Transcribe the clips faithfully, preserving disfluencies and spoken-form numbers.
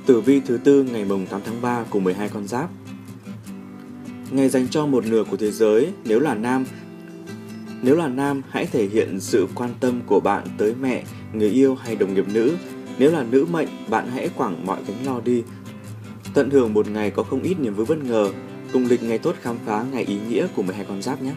Tử vi thứ tư ngày mùng tám tháng ba của mười hai con giáp. Ngày dành cho một nửa của thế giới, nếu là nam, nếu là nam hãy thể hiện sự quan tâm của bạn tới mẹ, người yêu hay đồng nghiệp nữ. Nếu là nữ mệnh, bạn hãy quẳng mọi gánh lo đi. Tận hưởng một ngày có không ít niềm vui bất ngờ, cùng lịch ngày tốt khám phá ngày ý nghĩa của mười hai con giáp nhé.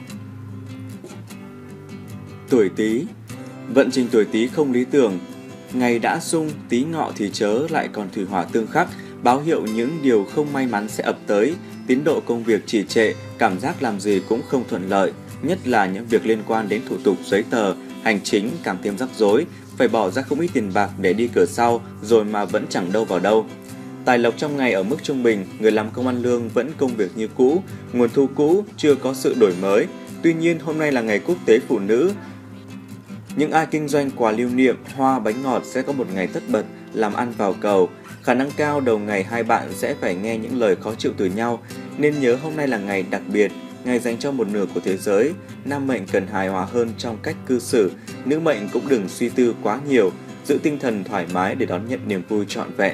Tuổi Tý. Vận trình tuổi Tý không lý tưởng. Ngày đã xung, Tý Ngọ thì chớ lại còn thủy hỏa tương khắc, báo hiệu những điều không may mắn sẽ ập tới. Tiến độ công việc trì trệ, cảm giác làm gì cũng không thuận lợi, nhất là những việc liên quan đến thủ tục giấy tờ, hành chính càng thêm rắc rối, phải bỏ ra không ít tiền bạc để đi cửa sau rồi mà vẫn chẳng đâu vào đâu. Tài lộc trong ngày ở mức trung bình, người làm công ăn lương vẫn công việc như cũ, nguồn thu cũ chưa có sự đổi mới. Tuy nhiên hôm nay là ngày quốc tế phụ nữ. Những ai kinh doanh quà lưu niệm, hoa, bánh ngọt sẽ có một ngày tất bật, làm ăn vào cầu. Khả năng cao đầu ngày hai bạn sẽ phải nghe những lời khó chịu từ nhau, nên nhớ hôm nay là ngày đặc biệt, ngày dành cho một nửa của thế giới. Nam mệnh cần hài hòa hơn trong cách cư xử, nữ mệnh cũng đừng suy tư quá nhiều, giữ tinh thần thoải mái để đón nhận niềm vui trọn vẹn.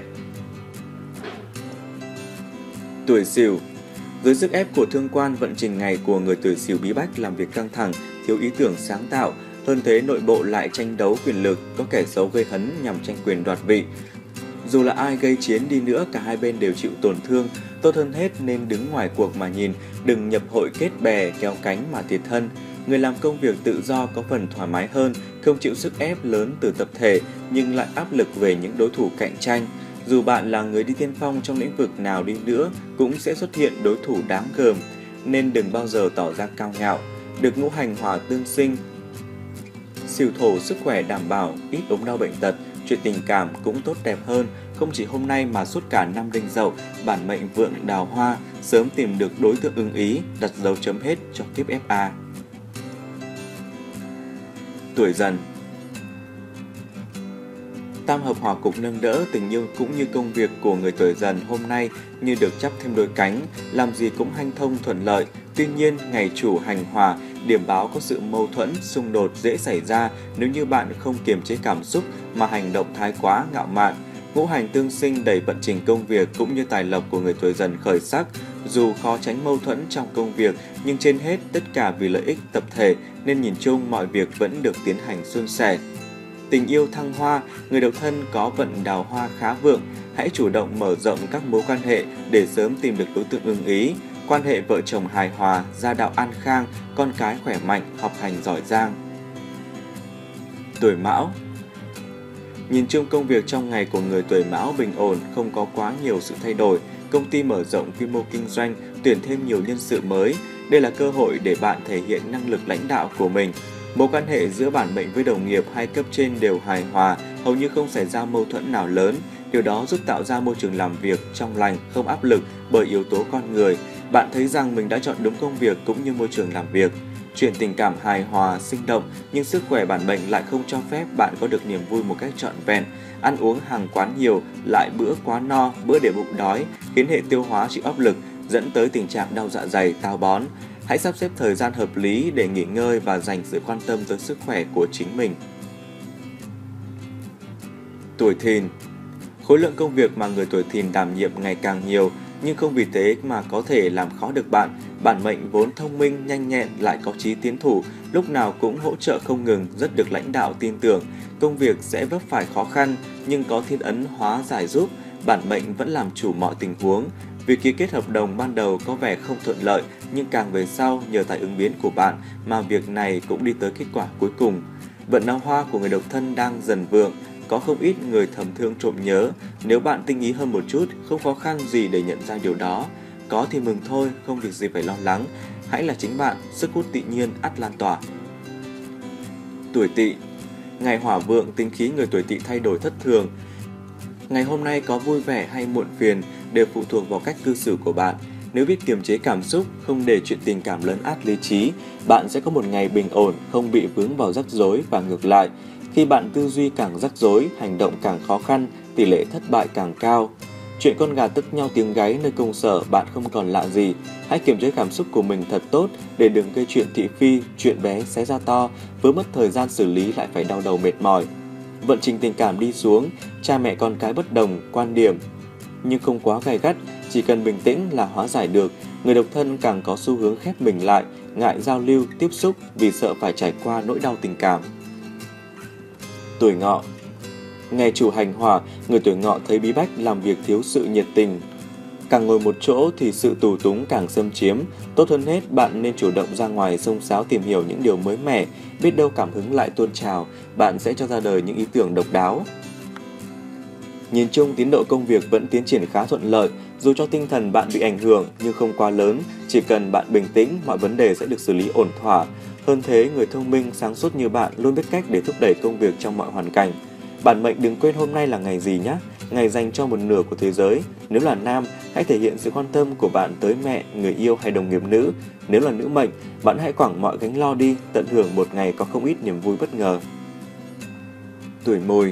Tuổi Sửu. Dưới sức ép của thương quan, vận trình ngày của người tuổi Sửu bí bách, làm việc căng thẳng, thiếu ý tưởng sáng tạo. Hơn thế, nội bộ lại tranh đấu quyền lực, có kẻ xấu gây hấn nhằm tranh quyền đoạt vị. Dù là ai gây chiến đi nữa, cả hai bên đều chịu tổn thương. Tốt hơn hết nên đứng ngoài cuộc mà nhìn, đừng nhập hội kết bè, kéo cánh mà thiệt thân. Người làm công việc tự do có phần thoải mái hơn, không chịu sức ép lớn từ tập thể, nhưng lại áp lực về những đối thủ cạnh tranh. Dù bạn là người đi tiên phong trong lĩnh vực nào đi nữa, cũng sẽ xuất hiện đối thủ đáng gờm, nên đừng bao giờ tỏ ra cao ngạo. Được ngũ hành hỏa tương sinh, Sửu thổ sức khỏe đảm bảo, ít ốm đau bệnh tật, chuyện tình cảm cũng tốt đẹp hơn. Không chỉ hôm nay mà suốt cả năm Đinh Dậu, bản mệnh vượng đào hoa, sớm tìm được đối tượng ưng ý, đặt dấu chấm hết cho kiếp ép a. Tuổi Dần. Tam hợp hỏa cục nâng đỡ, tình yêu cũng như công việc của người tuổi Dần hôm nay như được chắp thêm đôi cánh, làm gì cũng hanh thông thuận lợi. Tuy nhiên, ngày chủ hành hỏa, điểm báo có sự mâu thuẫn, xung đột dễ xảy ra nếu như bạn không kiềm chế cảm xúc mà hành động thái quá, ngạo mạn. Ngũ hành tương sinh đẩy vận trình công việc cũng như tài lộc của người tuổi Dần khởi sắc. Dù khó tránh mâu thuẫn trong công việc, nhưng trên hết tất cả vì lợi ích tập thể nên nhìn chung mọi việc vẫn được tiến hành suôn sẻ. Tình yêu thăng hoa, người độc thân có vận đào hoa khá vượng. Hãy chủ động mở rộng các mối quan hệ để sớm tìm được đối tượng ưng ý. Quan hệ vợ chồng hài hòa, gia đạo an khang, con cái khỏe mạnh, học hành giỏi giang. Tuổi Mão. Nhìn chung công việc trong ngày của người tuổi Mão bình ổn, không có quá nhiều sự thay đổi. Công ty mở rộng quy mô kinh doanh, tuyển thêm nhiều nhân sự mới. Đây là cơ hội để bạn thể hiện năng lực lãnh đạo của mình. Mối quan hệ giữa bản mệnh với đồng nghiệp hay cấp trên đều hài hòa, hầu như không xảy ra mâu thuẫn nào lớn. Điều đó giúp tạo ra môi trường làm việc trong lành, không áp lực bởi yếu tố con người. Bạn thấy rằng mình đã chọn đúng công việc cũng như môi trường làm việc. Chuyện tình cảm hài hòa, sinh động, nhưng sức khỏe bản mệnh lại không cho phép bạn có được niềm vui một cách trọn vẹn. Ăn uống hàng quán nhiều, lại bữa quá no, bữa để bụng đói, khiến hệ tiêu hóa chịu áp lực, dẫn tới tình trạng đau dạ dày, táo bón. Hãy sắp xếp thời gian hợp lý để nghỉ ngơi và dành sự quan tâm tới sức khỏe của chính mình. Tuổi Thìn. Khối lượng công việc mà người tuổi Thìn đảm nhiệm ngày càng nhiều, nhưng không vì thế mà có thể làm khó được bạn. Bản mệnh vốn thông minh, nhanh nhẹn, lại có chí tiến thủ, lúc nào cũng hỗ trợ không ngừng, rất được lãnh đạo tin tưởng. Công việc sẽ vấp phải khó khăn, nhưng có thiên ấn hóa giải giúp, bản mệnh vẫn làm chủ mọi tình huống. Việc ký kết hợp đồng ban đầu có vẻ không thuận lợi, nhưng càng về sau nhờ tài ứng biến của bạn mà việc này cũng đi tới kết quả cuối cùng. Vận đào hoa của người độc thân đang dần vượng, có không ít người thầm thương trộm nhớ. Nếu bạn tinh ý hơn một chút, không khó khăn gì để nhận ra điều đó. Có thì mừng thôi, không việc gì phải lo lắng. Hãy là chính bạn, sức hút tự nhiên ắt lan tỏa. Tuổi Tỵ. Ngày hỏa vượng, tính khí người tuổi Tỵ thay đổi thất thường. Ngày hôm nay có vui vẻ hay muộn phiền đều phụ thuộc vào cách cư xử của bạn. Nếu biết kiềm chế cảm xúc, không để chuyện tình cảm lấn át lý trí, bạn sẽ có một ngày bình ổn, không bị vướng vào rắc rối và ngược lại. Khi bạn tư duy càng rắc rối, hành động càng khó khăn, tỷ lệ thất bại càng cao. Chuyện con gà tức nhau tiếng gáy nơi công sở bạn không còn lạ gì. Hãy kiềm chế cảm xúc của mình thật tốt để đừng gây chuyện thị phi, chuyện bé xé ra to, vừa mất thời gian xử lý lại phải đau đầu mệt mỏi. Vận trình tình cảm đi xuống, cha mẹ con cái bất đồng, quan điểm. nhưng không quá gay gắt, chỉ cần bình tĩnh là hóa giải được. Người độc thân càng có xu hướng khép mình lại, ngại giao lưu, tiếp xúc vì sợ phải trải qua nỗi đau tình cảm. Tuổi Ngọ. Ngày chủ hành hỏa, người tuổi Ngọ thấy bí bách làm việc thiếu sự nhiệt tình. Càng ngồi một chỗ thì sự tù túng càng xâm chiếm. Tốt hơn hết, bạn nên chủ động ra ngoài xông xáo tìm hiểu những điều mới mẻ, biết đâu cảm hứng lại tuôn trào, bạn sẽ cho ra đời những ý tưởng độc đáo. Nhìn chung, tiến độ công việc vẫn tiến triển khá thuận lợi, dù cho tinh thần bạn bị ảnh hưởng nhưng không quá lớn, chỉ cần bạn bình tĩnh, mọi vấn đề sẽ được xử lý ổn thỏa. Hơn thế, người thông minh, sáng suốt như bạn luôn biết cách để thúc đẩy công việc trong mọi hoàn cảnh. Bản mệnh đừng quên hôm nay là ngày gì nhé, ngày dành cho một nửa của thế giới. Nếu là nam, hãy thể hiện sự quan tâm của bạn tới mẹ, người yêu hay đồng nghiệp nữ. Nếu là nữ mệnh, bạn hãy quẳng mọi gánh lo đi, tận hưởng một ngày có không ít niềm vui bất ngờ. Tuổi Mùi.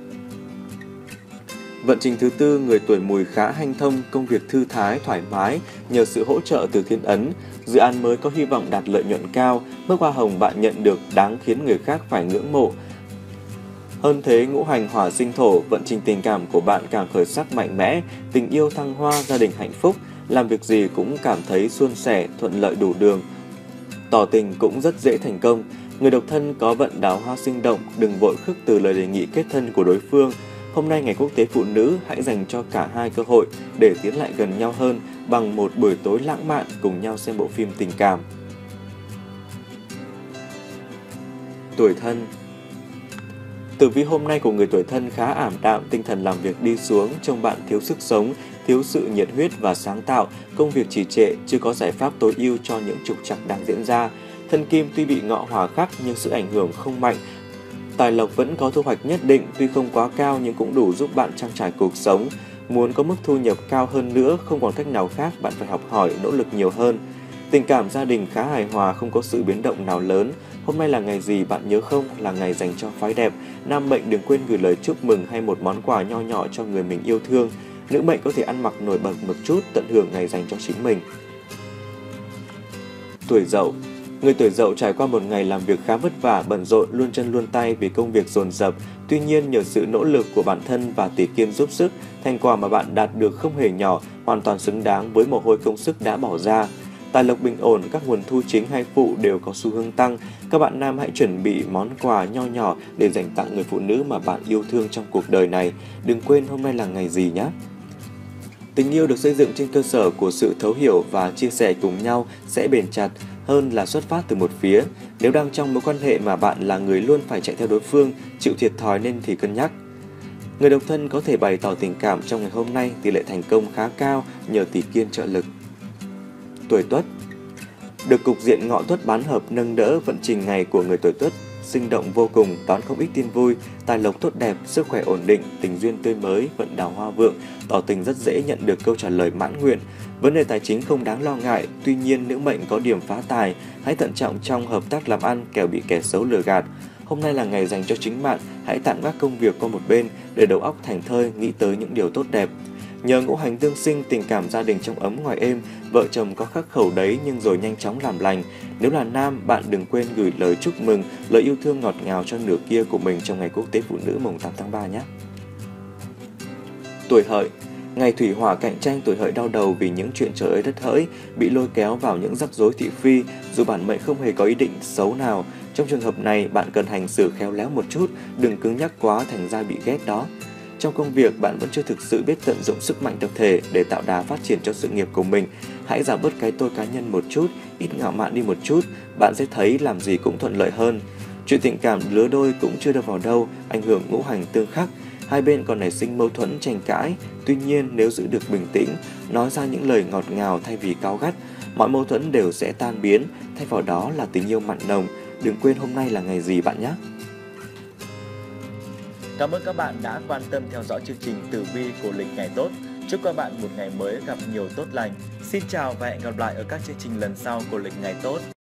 Vận trình thứ tư, người tuổi Mùi khá hanh thông, công việc thư thái, thoải mái nhờ sự hỗ trợ từ thiên ấn. Dự án mới có hy vọng đạt lợi nhuận cao, mức hoa hồng bạn nhận được đáng khiến người khác phải ngưỡng mộ. Hơn thế, ngũ hành hỏa sinh thổ, vận trình tình cảm của bạn càng khởi sắc mạnh mẽ, tình yêu thăng hoa, gia đình hạnh phúc, làm việc gì cũng cảm thấy suôn sẻ, thuận lợi đủ đường. Tỏ tình cũng rất dễ thành công. Người độc thân có vận đào hoa sinh động, đừng vội khước từ lời đề nghị kết thân của đối phương. Hôm nay ngày quốc tế phụ nữ, hãy dành cho cả hai cơ hội để tiến lại gần nhau hơn bằng một buổi tối lãng mạn cùng nhau xem bộ phim tình cảm. Tuổi Thân. Tử vi hôm nay của người tuổi Thân khá ảm đạm, tinh thần làm việc đi xuống, trông bạn thiếu sức sống, thiếu sự nhiệt huyết và sáng tạo, công việc trì trệ, chưa có giải pháp tối ưu cho những trục trặc đang diễn ra. Thân Kim tuy bị ngọ hỏa khắc nhưng sự ảnh hưởng không mạnh. Tài lộc vẫn có thu hoạch nhất định, tuy không quá cao nhưng cũng đủ giúp bạn trang trải cuộc sống. Muốn có mức thu nhập cao hơn nữa, không còn cách nào khác, bạn phải học hỏi, nỗ lực nhiều hơn. Tình cảm gia đình khá hài hòa, không có sự biến động nào lớn. Hôm nay là ngày gì bạn nhớ không? Là ngày dành cho phái đẹp. Nam mệnh đừng quên gửi lời chúc mừng hay một món quà nho nhỏ cho người mình yêu thương. Nữ mệnh có thể ăn mặc nổi bật một chút, tận hưởng ngày dành cho chính mình. Tuổi Dậu. Người tuổi Dậu trải qua một ngày làm việc khá vất vả, bận rộn, luôn chân luôn tay vì công việc dồn dập. Tuy nhiên, nhờ sự nỗ lực của bản thân và tỷ kiên giúp sức, thành quả mà bạn đạt được không hề nhỏ, hoàn toàn xứng đáng với mồ hôi công sức đã bỏ ra. Tài lộc bình ổn, các nguồn thu chính hay phụ đều có xu hướng tăng. Các bạn nam hãy chuẩn bị món quà nho nhỏ để dành tặng người phụ nữ mà bạn yêu thương trong cuộc đời này. Đừng quên hôm nay là ngày gì nhé. Tình yêu được xây dựng trên cơ sở của sự thấu hiểu và chia sẻ cùng nhau sẽ bền chặt hơn là xuất phát từ một phía. Nếu đang trong mối quan hệ mà bạn là người luôn phải chạy theo đối phương, chịu thiệt thòi nên thì cân nhắc. Người độc thân có thể bày tỏ tình cảm trong ngày hôm nay, tỷ lệ thành công khá cao nhờ tỷ kiên trợ lực. Tuổi Tuất. Được cục diện ngọ tuất bán hợp nâng đỡ, vận trình ngày của người tuổi Tuất sinh động vô cùng, đón không ít tin vui, tài lộc tốt đẹp, sức khỏe ổn định, tình duyên tươi mới, vận đào hoa vượng, tỏ tình rất dễ nhận được câu trả lời mãn nguyện. Vấn đề tài chính không đáng lo ngại, tuy nhiên nữ mệnh có điểm phá tài, hãy thận trọng trong hợp tác làm ăn, kẻo bị kẻ xấu lừa gạt. Hôm nay là ngày dành cho chính bạn, hãy tạm gác công việc qua một bên để đầu óc thảnh thơi nghĩ tới những điều tốt đẹp. Nhờ ngũ hành tương sinh, tình cảm gia đình trong ấm ngoài êm, vợ chồng có khắc khẩu đấy nhưng rồi nhanh chóng làm lành. Nếu là nam, bạn đừng quên gửi lời chúc mừng, lời yêu thương ngọt ngào cho nửa kia của mình trong ngày quốc tế phụ nữ mùng tám tháng ba nhé. Tuổi Hợi. Ngày thủy hỏa cạnh tranh, tuổi Hợi đau đầu vì những chuyện trời ơi đất hỡi, bị lôi kéo vào những rắc rối thị phi, dù bản mệnh không hề có ý định xấu nào. Trong trường hợp này, bạn cần hành xử khéo léo một chút, đừng cứng nhắc quá thành ra bị ghét đó. Trong công việc, bạn vẫn chưa thực sự biết tận dụng sức mạnh tập thể để tạo đà phát triển cho sự nghiệp của mình. Hãy giảm bớt cái tôi cá nhân một chút, ít ngạo mạn đi một chút, bạn sẽ thấy làm gì cũng thuận lợi hơn. Chuyện tình cảm lứa đôi cũng chưa đâu vào đâu, ảnh hưởng ngũ hành tương khắc. Hai bên còn nảy sinh mâu thuẫn tranh cãi. Tuy nhiên, nếu giữ được bình tĩnh, nói ra những lời ngọt ngào thay vì cáu gắt, mọi mâu thuẫn đều sẽ tan biến, thay vào đó là tình yêu mặn nồng. Đừng quên hôm nay là ngày gì bạn nhé. Cảm ơn các bạn đã quan tâm theo dõi chương trình Tử vi của lịch ngày tốt. Chúc các bạn một ngày mới gặp nhiều tốt lành. Xin chào và hẹn gặp lại ở các chương trình lần sau của lịch ngày tốt.